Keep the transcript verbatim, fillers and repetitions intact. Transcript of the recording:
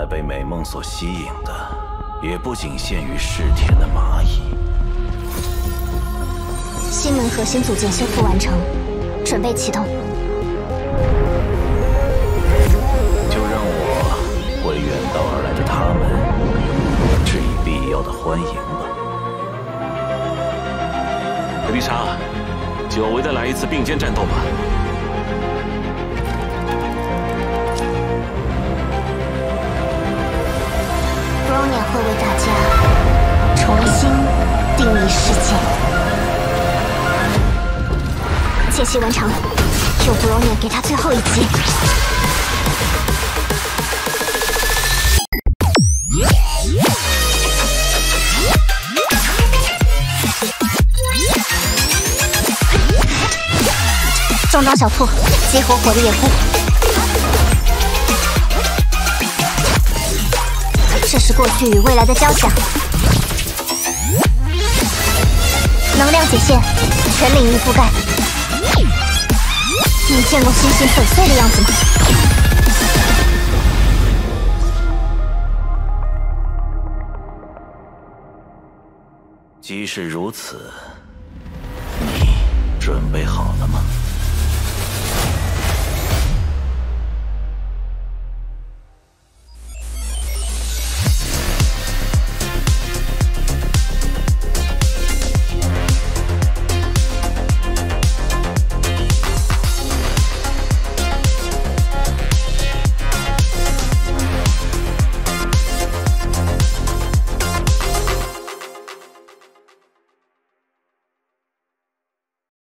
被美梦所吸引的，也不仅限于世田的蚂蚁。 新门核心组件修复完成，准备启动。 就让我为远道而来的他们致以必要的欢迎吧。 艾丽莎，久违的来一次并肩战斗吧。 Bronya 会为大家重新定义世界。间隙完成，用 Bronya 给他最后一击。重装小兔，激活火力掩护。 这是过去与未来的交响，能量解线，全领域覆盖。你见过星星粉碎的样子吗？ 即使如此，你准备好了吗？